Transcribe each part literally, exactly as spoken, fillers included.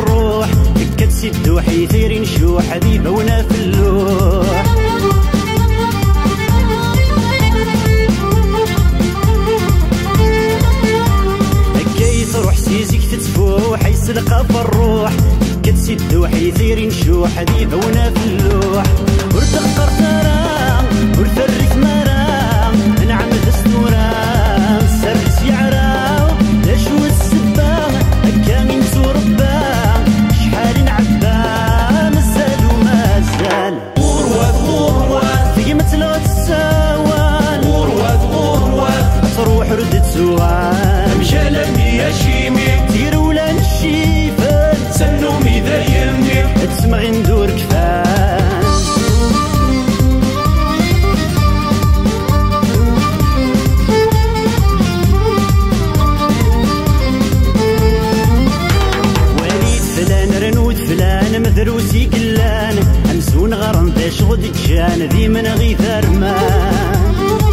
الروح دكت سدو حيثير نشوح حبيبه ونافلوح هكايت روح سيزيك تتفوح يسلقى في الروح دكت سدو حيثير نشوح حبيبه ونافلوح ورتقر ترى ورثرث مرام نعم دستورا سرس يعراو لاشو السبا هكا من تربا شحال نعبا مازال ومازال غروات غروات في مثل تساوال غروات غروات تروح ردت سوال مشالم يا شيمي تير ولا نشيفان سنومي ذا يمي تسمع ندور كفان فلان مدروسي قلان امسون غرم باش غد جان ذي من غي ثرمان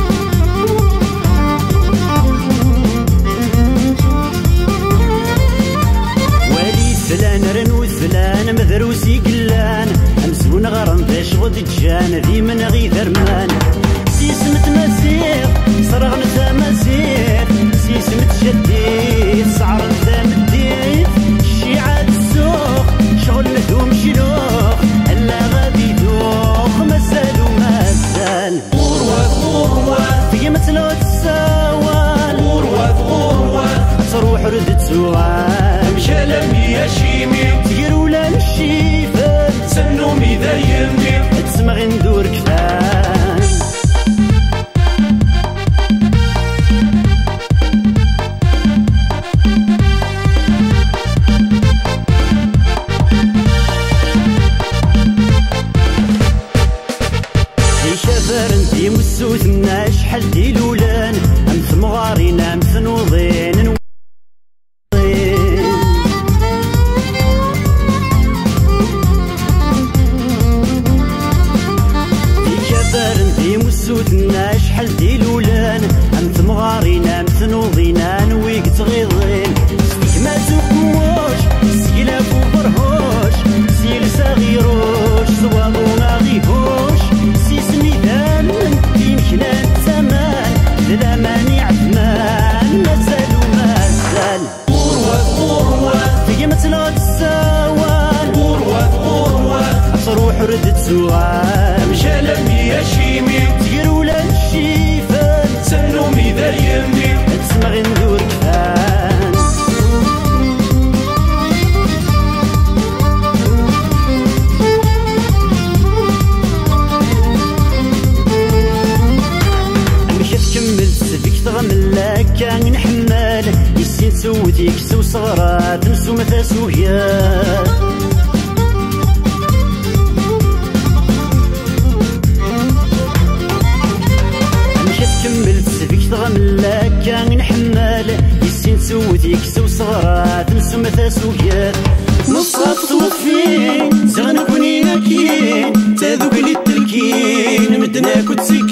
وليد فلان رنود فلان مدروسي قلان امسون غرم باش غد جان ذي من غي ثرمان سيسمت مزيغ صرغ نتا مزيغ سيسمت شديد صعر نتا مديد الشيعة السوق شغل مدوم شلوخ هلا غادي دوخ مازال ومازال غروات غروات في مثلو تساوال غروات غروات تروح ردت سوال مشالم يا شيمي تقر ولا نشيفان سنومي ذا يمي تسمع ندور كفان شفرنتي مسوثنا شحال ديلولان امث مغارين امث نوضين شفرنتي مسوثنا شحال ديلولان امث مغارين امث نوضين نويك تغيضين ما تقوش سيلا برهوش سيل صغيروش صوابو ما غيهوش سيسمي ذان يمكنان زمان لا مانع عثمان مازال ومازال غروات غروات في مثل تساوال غروات غروات تروح ردت سوال مشالم يا شيمي تقر ولا نشيفان سنومي ذا يمي تسمع ندور كفان تغمل كان نحمل يسين سوديك سو صغرات نسو مثا سويات مشات كملت سبيك تغمل كان نحمل يسين سوديك سو صغرات نسو مثا سويات نصات توفين زغنا كوني ناكين تاذوك لي التلكين مدناك وتسيك